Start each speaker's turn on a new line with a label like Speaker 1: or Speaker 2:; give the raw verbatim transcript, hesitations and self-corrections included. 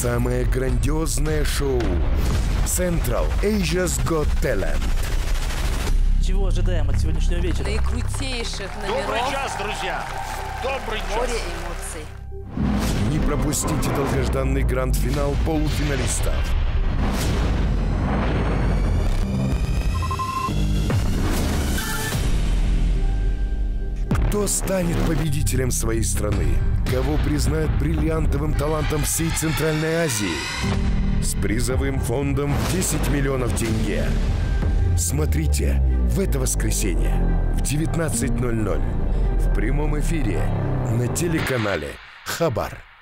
Speaker 1: Самое грандиозное шоу Central Asia's Got Talent.
Speaker 2: Чего ожидаем от сегодняшнего вечера?
Speaker 3: Наикрутейших номеров.
Speaker 4: Добрый час, друзья! Добрый час!
Speaker 3: Море эмоций.
Speaker 1: Не пропустите долгожданный гранд-финал полуфиналистов. Кто станет победителем своей страны? Кого признают бриллиантовым талантом всей Центральной Азии? С призовым фондом в десять миллионов тенге. Смотрите в это воскресенье в девятнадцать ноль ноль в прямом эфире на телеканале Хабар.